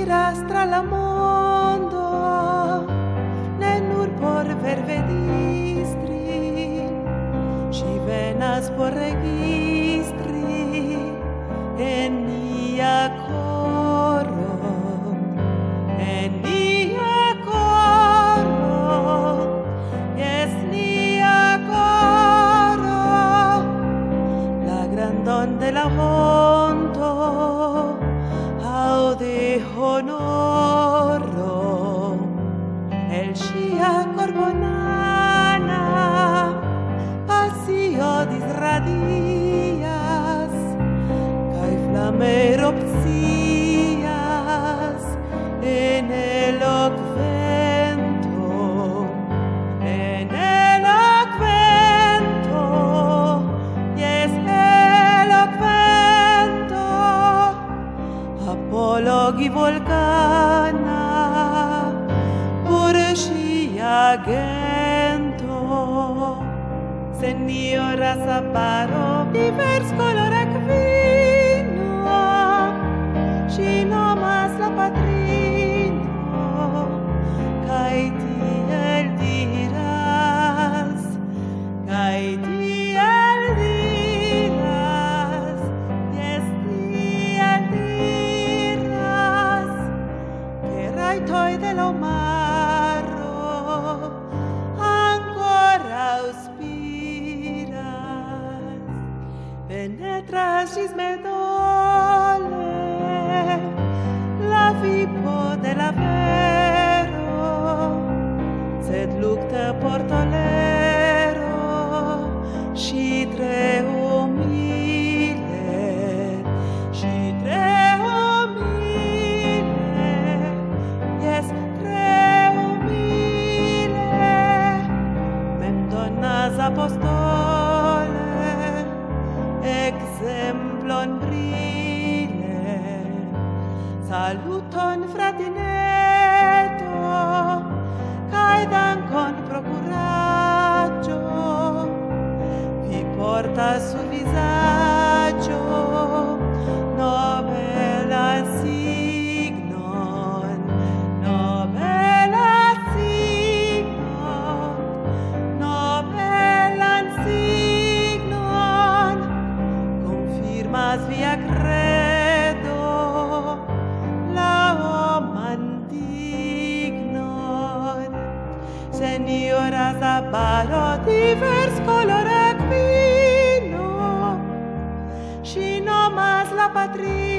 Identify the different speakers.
Speaker 1: iras tra la mondo, ne nur por vervedistri, ci venas por registri en nia coro, en nia coro, es nia coro, la grandon de la honto, aude honoro, el sia corbonana, passio disradias, cae flameropsias en eloquento, yes eloquento, apologi volcana, urgia gento, Seniora Saparo, divers color aquino, ci nomas la patrino, cae tiel diras, yes tiel diras, que raitoi de la maro, ancora auspiras, penetras gis me dole, la vipo de la vero, sed lucte por tolero, si tre humile, yes tre humile, mem donas apostole, exemplon brile, saluton fratineto, cae dankon pro curaggio, vi portas sur visaggio nobelan signon, confirmas via credo la homan dignon. Seniora Saparo, divers color aquino, ci nomas la patria,